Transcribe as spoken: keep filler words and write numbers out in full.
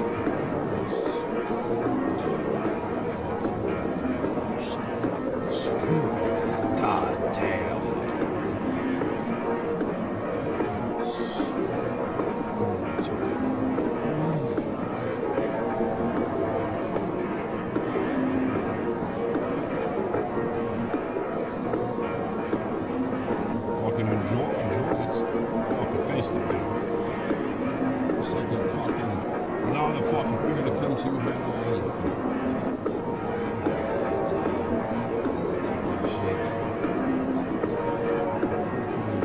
voice. Do whatever the fuck you want to do. You're stupid. Goddamn motherfucking nerds. Mm, time for bed. Fucking enjoy, enjoy it. Fucking face the fear. It's like that fucking, allow the fucking fear to come to you head on and fucking face it. That's the time. Fucking shit. It's fucking